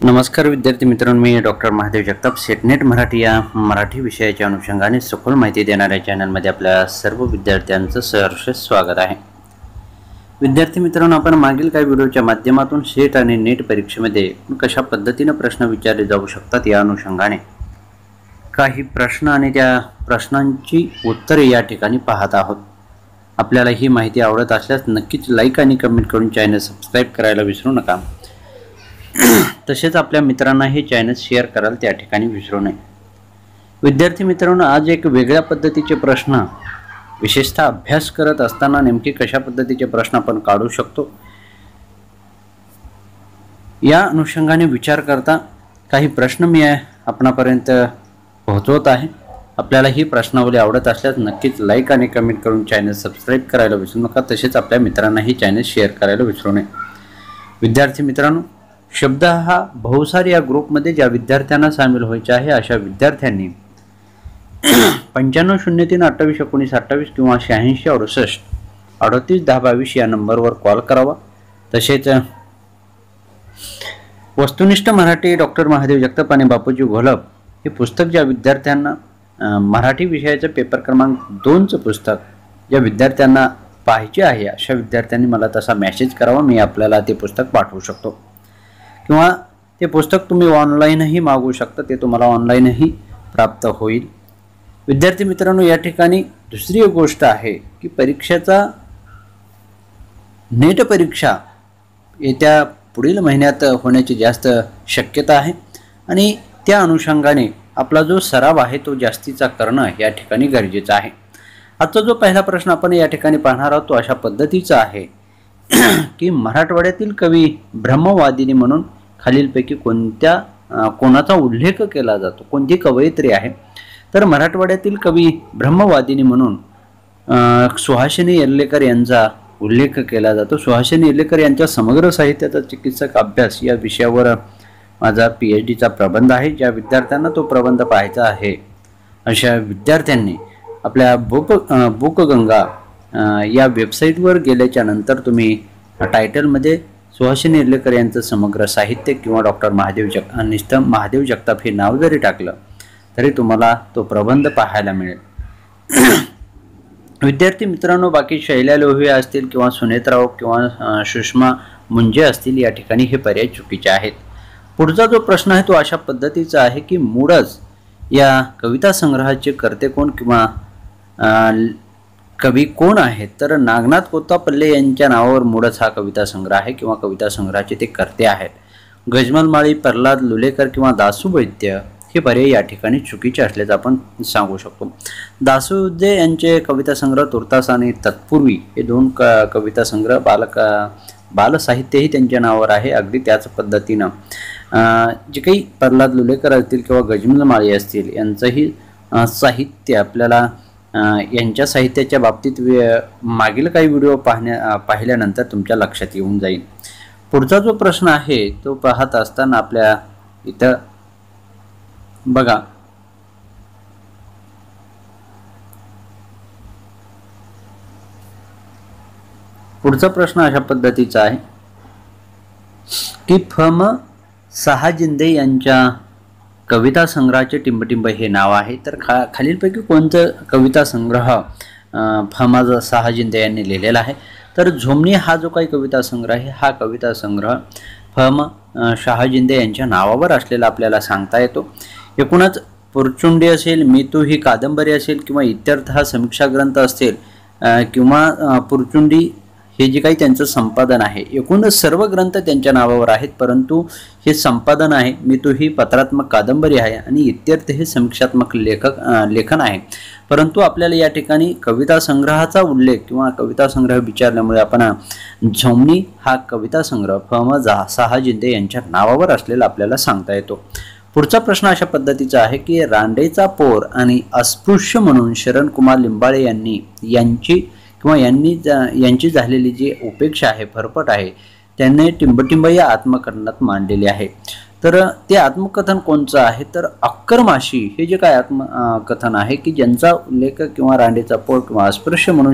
नमस्कार विद्यार्थी मित्रांनो, मी डॉक्टर महादेव जगताप सेटनेट मराठी या मराठी विषयाच्या अनुषंगाने सखोल माहिती देणाऱ्या चॅनलमध्ये आपल्या सर्व विद्यार्थ्यांचं सहर्ष स्वागत आहे। विद्यार्थी मित्रांनो, आपण मागील काही व्हिडिओच्या माध्यमातून सेट आणि नेट परीक्षेमध्ये कशा पद्धतीने प्रश्न विचारले जाऊ शकतात या अनुषंगाने काही प्रश्न आणि त्या प्रश्नांची उत्तरे या ठिकाणी पाहत आहोत। आपल्याला ही माहिती आवडत असल्यास नक्कीच लाईक आणि कमेंट करून चॅनल सबस्क्राइब करायला विसरू नका। तसेच आपल्या मित्रांना हे चॅनल शेअर कराल त्या ठिकाणी विसरू नये। विद्यार्थी मित्रांनो, आज एक वेगळ्या पद्धतीचे प्रश्न विशेषतः अभ्यास करत असताना नेमके कशा पद्धतीचे प्रश्न आपण काढू शकतो या अनुषंगाने विचार करता काही प्रश्न मी आपणापर्यंत पोहोचवत आहे। आपल्याला ही प्रश्नावली आवडत असल्यास नक्कीच लाईक आणि कमेंट करून चॅनल सबस्क्राइब करायला विसरू नका। तसेच आपल्या मित्रांना ही चॅनल शेअर करायला विसरू नये। विद्यार्थी मित्रांनो, शब्द हा बहुसार या ग्रुपमध्ये ज्या विद्यार्थ्यांना सामील व्हायचे आहे अशा विद्यार्थ्यांनी 9503281928 किंवा 8668381022 या नंबरवर कॉल करावा। तसेच वस्तुनिष्ठ मराठी डॉक्टर महादेव जगताप आणि बापूजी घोलप हे पुस्तक ज्या विद्यार्थ्यांना मराठी विषयाचं पेपर क्रमांक 2चं पुस्तक ज्या विद्यार्थ्यांना पाहिजे आहे अशा विद्यार्थ्यांनी मला तसा मेसेज करावा। मी आपल्याला ते पुस्तक पाठवू शकतो किंवा ते पुस्तक तुम्ही ऑनलाईनही मागवू शकता, ते तुम्हाला ऑनलाईनही प्राप्त होईल। विद्यार्थी मित्रांनो, या ठिकाणी दुसरी एक गोष्ट आहे की परीक्षेचा नेट परीक्षा येत्या पुढील महिन्यात होण्याची जास्त शक्यता आहे आणि त्या अनुषंगाने आपला जो सराव आहे तो जास्तीचा करणं या ठिकाणी गरजेचं आहे। आजचा जो पहिला प्रश्न आपण या ठिकाणी पाहणार आहोत तो अशा पद्धतीचा आहे की मराठवाड्यातील कवी ब्रह्मवादिनी म्हणून खालीलपैकी कोणाचा उल्लेख केला जातो, कोणती कवयित्री आहे? तर मराठवाड्यातील कवी ब्रह्मवादिनी म्हणून सुहासिनी येर्लेकर यांचा उल्लेख केला जातो। सुहासिनी येर्लेकर यांच्या समग्र साहित्याचा चिकित्सक अभ्यास या विषयावर माझा PhDचा प्रबंध आहे। ज्या विद्यार्थ्यांना तो प्रबंध पाहायचा आहे अशा विद्यार्थ्यांनी आपल्या बुकगंगा या वेबसाईटवर गेल्याच्या नंतर तुम्ही टायटलमध्ये सुहासिनी येर्लेकर यांचं समग्र साहित्य किंवा डॉक्टर महादेव जगताप हे नाव जरी टाकलं तरी तुम्हाला तो प्रबंध पाहायला मिळेल। विद्यार्थी मित्रांनो, बाकी शैल्या लोहिया असतील किंवा सुनेत्राव किंवा सुषमा मुंजे असतील या ठिकाणी हे पर्याय चुकीचे आहेत। पुढचा जो प्रश्न आहे तो अशा पद्धतीचा आहे की मूडज या कविता संग्रहाचे कर्ते कोण किंवा कवी कोण आहेत? तर नागनाथ कोत्तापल्ले यांच्या नावावर मूडज हा कविता संग्रह आहे किंवा कविता संग्रहाचे ते कर्ते आहेत। गजमल माळी, प्रल्हाद लुलेकर किंवा दासू वैद्य हे पर्याय या ठिकाणी चुकीचे असल्याचं आपण सांगू शकतो। दासू वैद्य यांचे कविता संग्रह तुर्तास आणि तत्पूर्वी हे दोन कविता संग्रह बालसाहित्यही त्यांच्या नावावर आहे। अगदी त्याच पद्धतीनं जे काही प्रल्हाद लुलेकर असतील किंवा गजमल माळी असतील यांचंही साहित्य आपल्याला यांच्या साहित्याच्या बाबतीत मागील काही व्हिडिओ पाहिल्यानंतर तुमच्या लक्षात येऊन जाईल। पुढचा जो प्रश्न आहे तो पाहत असताना आपल्या इथं बघा, पुढचा प्रश्न अशा पद्धतीचा आहे की फम सहाजिंदे यांच्या कविता संग्रहाचे टिंबटिंब हे नाव आहे। तर खालीलपैकी कोणतं कविता संग्रह फम सहाजिंदे यांनी लिहिलेला आहे? तर झोमणी हा जो काही कविता संग्रह आहे हा कविता संग्रह फम शहाजिंदे यांच्या नावावर असलेला आपल्याला सांगता येतो। एकूणच पुरचुंडी असेल, मितू ही कादंबरी असेल किंवा इत्यर्थ हा समीक्षा ग्रंथ असेल किंवा पुरचुंडी हे जे काही त्यांचं संपादन आहे, एकूणच सर्व ग्रंथ त्यांच्या नावावर आहेत। परंतु हे संपादन आहे, मितू ही पत्रात्मक कादंबरी आहे आणि इत्यर्थ हे समीक्षात्मक लेखन आहे। परंतु आपल्याला या ठिकाणी कविता संग्रहाचा उल्लेख किंवा कविता संग्रह विचारल्यामुळे आपण झोमणी हा कविता संग्रह फम सहाजिंदे यांच्या नावावर असलेला आपल्याला सांगता येतो। पुढचा प्रश्न अशा पद्धतीचा आहे की रांडेचा पोर आणि अस्पृश्य म्हणून शरणकुमार लिंबाळे यांची झालेली जी उपेक्षा आहे, फरफट आहे, त्यांनी टिंबटिंब या आत्मकथनात मांडलेले आहे। तर ते आत्मकथन कोणचं आहे? तर अक्करमाशी हे जे काय आत्मकथन आहे की ज्यांचा उल्लेख किंवा रांडेचा पोर किंवा अस्पृश्य म्हणून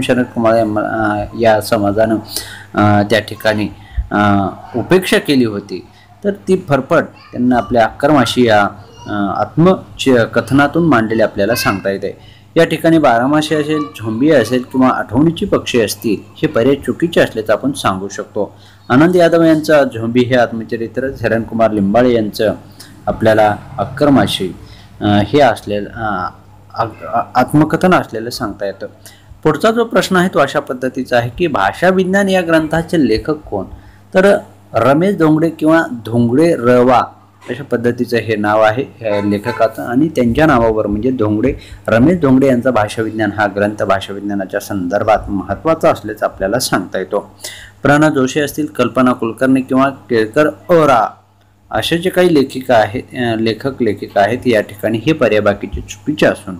शरणकुमार या समाजानं त्या ठिकाणी उपेक्षा केली होती, तर ती फरफट त्यांना आपल्या अक्करमाशी या आत्मकथनातून मांडलेले आपल्याला सांगता येते. या ठिकाणी बारामासे असेल, झोंबी असेल किंवा आठवणीची पक्षी असतील हे पर्याय चुकीचे असल्याचं आपण सांगू शकतो. आनंद यादव यांचा झोंबी हे आत्मचरित्र, हिरणकुमार लिंबाळे यांचं आपल्याला अक्करमाशी हे असलेलं आत्मकथन असलेलं सांगता येतं. पुढचा जो प्रश्न आहे तो अशा पद्धतीचा आहे की भाषा विज्ञान या ग्रंथाचे लेखक कोण? तर रमेश धोंगडे किंवा धोंगडे रवा अशा पद्धतीचं हे नाव आहे लेखकाचं आणि त्यांच्या नावावर म्हणजे रमेश धोंगडे यांचा भाषाविज्ञान हा ग्रंथ भाषाविज्ञानाच्या संदर्भात महत्त्वाचा असल्याचं आपल्याला सांगता येतो. प्रणा जोशी असतील, कल्पना कुलकर्णी किंवा केळकर ओरा असे जे काही लेखिका आहेत या ठिकाणी हे पर्याय बाकीचे चुकीचे असून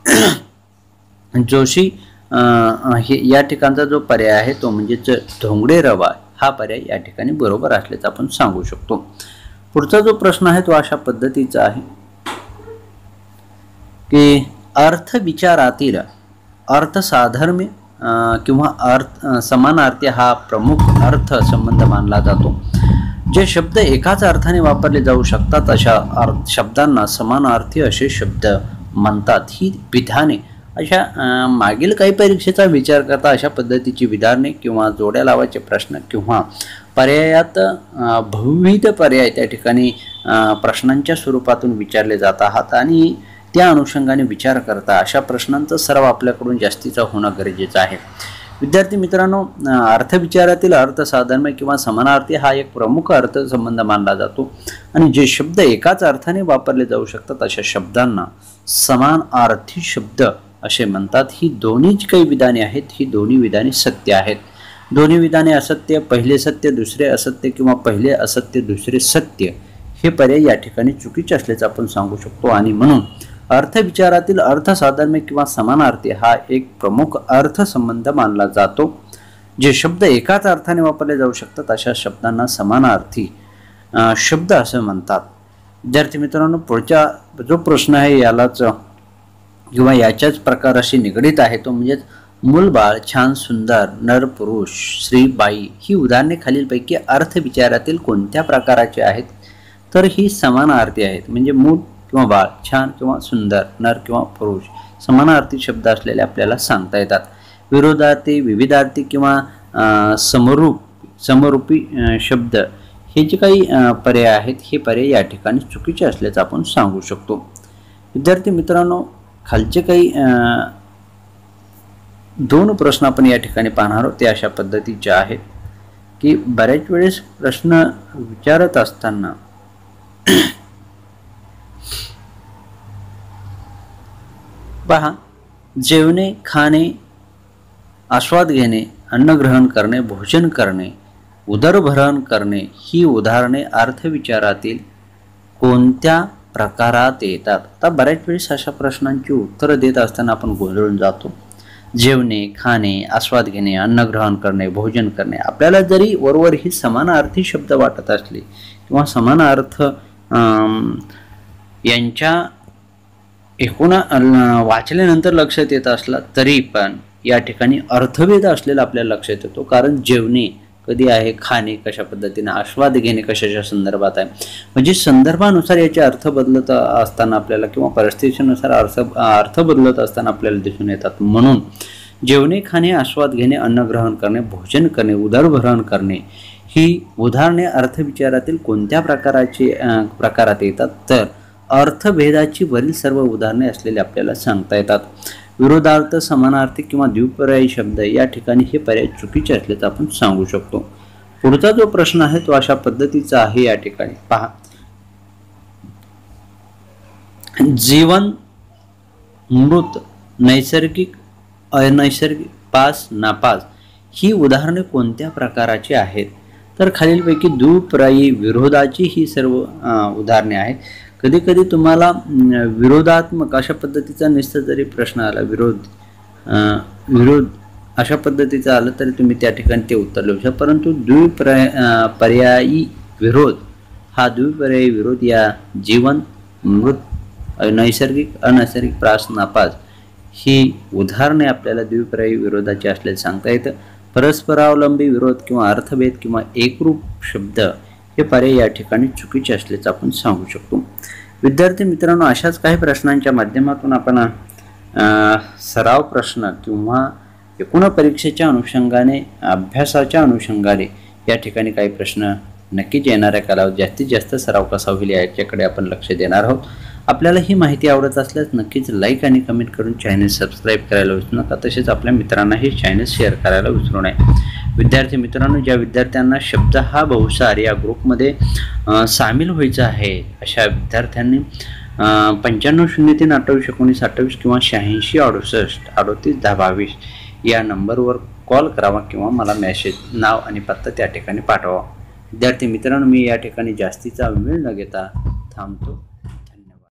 जोशी हे या ठिकाणचा जो पर्याय आहे तो म्हणजेच धोंगडे रवा हा पर्याय या ठिकाणी बरोबर असल्याचं आपण सांगू शकतो. पुढचा जो प्रश्न आहे तो अशा पद्धतीचा आहे की अर्थविचारातील अर्थसाधर्म्य किंवा समानार्थी हा प्रमुख अर्थ संबंध मानला जातो. जे शब्द एकाच अर्थाने वापरले जाऊ शकतात अशा शब्दांना समानार्थी असे शब्द म्हणतात. ही विधाने अशा मागील काही परीक्षेचा विचार करता अशा पद्धतीची विधाने किंवा जोड्या लावायचे प्रश्न किंवा पर्यायात बहुविध पर्याय त्या ठिकाणी प्रश्नांच्या स्वरूपातून विचारले जातात आणि त्या अनुषंगाने विचार करता अशा प्रश्नांचा सराव आपल्याकडून जास्तीचा होणं गरजेचं आहे. विद्यार्थी मित्रांनो, अर्थविचारातील अर्थसाधर्म्य किंवा समानार्थी हा एक प्रमुख अर्थसंबंध मानला जातो आणि जे शब्द एकाच अर्थाने वापरले जाऊ शकतात अशा शब्दांना समानार्थी शब्द असे म्हणतात. ही दोन्ही जी काही विधाने आहेत ही दोन्ही विधाने सत्य आहेत. दोन्ही विधाने असत्य, पहिले सत्य दुसरे असत्य किंवा पहिले असत्य दुसरे सत्य हे पर्याय या ठिकाणी चुकीचे असल्याचं आपण सांगू शकतो आणि म्हणून अर्थविचारातील अर्थसाधर्म्य किंवा समानार्थी हा एक प्रमुख अर्थसंबंध मानला जातो. जे शब्द एकाच अर्थाने वापरले जाऊ शकतात अशा शब्दांना समानार्थी शब्द असं म्हणतात. विद्यार्थी मित्रांनो, पुढचा जो प्रश्न आहे यालाच किंवा याच्याच प्रकाराशी निगडीत आहे तो म्हणजेच मूलबाळ, छान, सुंदर, नर, पुरुष, स्त्री, बाई ही उदाहरणे खालीलपैकी अर्थविचारातील कोणत्या प्रकाराची आहेत? तर ही समानार्थी आहेत. म्हणजे मूल किंवा बाळ, छान किंवा सुंदर, नर किंवा पुरुष समानार्थी शब्द असलेले आपल्याला सांगता येतात. विरोधार्थी, विविधार्थी किंवा समरूपी शब्द हे जे काही पर्याय आहेत हे पर्याय या ठिकाणी चुकीचे असल्याचं आपण सांगू शकतो. विद्यार्थी मित्रांनो, खालचे काही दोन प्रश्न आपण या ठिकाणी पाहणार आहोत. ते अशा पद्धतीचे आहेत की बऱ्याच वेळेस प्रश्न विचारत असताना पहा, जेवणे, खाणे, आस्वाद घेणे, अन्नग्रहण करणे, भोजन करणे, उदरभरण करणे ही उदाहरणे अर्थविचारातील कोणत्या प्रकारात येतात? आता बऱ्याच वेळेस अशा प्रश्नांची उत्तरं देत असताना आपण गोंधळून जातो. जेवणे, खाणे, आस्वाद घेणे, अन्नग्रहण करणे, भोजन करणे आपल्याला जरी वरवर ही समानार्थी शब्द वाटत असले किंवा समान अर्थ यांच्या एकूण वाचल्यानंतर लक्षात येत असला तरी पण या ठिकाणी अर्थभेद असलेला आपल्याला लक्षात येतो. कारण जेवणे कधी आहे, खाणे कशा पद्धतीने, आस्वाद घेणे कशाच्या संदर्भात आहे, म्हणजे संदर्भानुसार याचे अर्थ बदलत असताना आपल्याला किंवा परिस्थितीनुसार अर्थ बदलत असताना आपल्याला दिसून येतात. म्हणून जेवणे, खाणे, आस्वाद घेणे, अन्नग्रहण करणे, भोजन करणे, उदरभरण करणे ही उदाहरणे अर्थविचारातील कोणत्या प्रकारात येतात? तर अर्थभेदाची वरील सर्व उदाहरणे असलेले आपल्याला सांगता येतात. विरोधार्थ, समानार्थी किंवा द्विपर्यायी शब्द या ठिकाणी हे पर्याय चुकीचे असल्याचं आपण सांगू शकतो. पुढचा जो प्रश्न आहे तो अशा पद्धतीचा आहे. या ठिकाणी पहा, जीवन, मृत, नैसर्गिक, अनैसर्गिक, पास, नापास ही उदाहरणे कोणत्या प्रकाराची आहेत? तर खालीलपैकी द्विपर्यायी, विरोधाची ही सर्व उदाहरणे आहेत. कधी कधी तुम्हाला विरोधात्मक अशा पद्धतीचा निश्चित जरी प्रश्न आला, विरोध अशा पद्धतीचा आलं तरी तुम्ही त्या ठिकाणी ते उत्तर लिहू शकता. परंतु द्विपर्यायी विरोध हा द्विपर्यायी विरोध या जीवन, मृत, नैसर्गिक, अनैसर्गिक, प्रास, नापास ही उदाहरणे आपल्याला द्विपर्यायी विरोधाची असल्याचे सांगता येतं. परस्परावलंबी विरोध किंवा अर्थभेद किंवा एकरूप शब्द हे पर्याय या ठिकाणी चुकीचे असल्याचं आपण सांगू शकतो. विद्यार्थी मित्रांनो, अशाच काही प्रश्नांच्या माध्यमातून आपण सराव प्रश्न किंवा एकूण परीक्षेच्या अनुषंगाने, अभ्यासाच्या अनुषंगाने या ठिकाणी काही प्रश्न नक्कीच येणाऱ्या कालावधीत जास्तीत जास्त सराव कसा होईल याच्याकडे आपण लक्ष देणार आहोत. आपल्याला ही माहिती आवडत असल्यास नक्कीच लाईक आणि कमेंट करून चॅनल सबस्क्राईब करायला विसरू नका. तसेच आपल्या मित्रांना हे चॅनल शेअर करायला विसरू नये. विद्यार्थी मित्रांनो, ज्या विद्यार्थ्यांना शब्द हा बहुसार या ग्रुपमध्ये सामील व्हायचं आहे, अशा विद्यार्थ्यांनी 9503281928 किंवा 8668381022 या नंबरवर कॉल करावा किंवा मला मेसेज, नाव आणि पत्ता त्या ठिकाणी पाठवा. विद्यार्थी मित्रांनो, मी या ठिकाणी जास्तीचा वेळ न घेता थांबतो.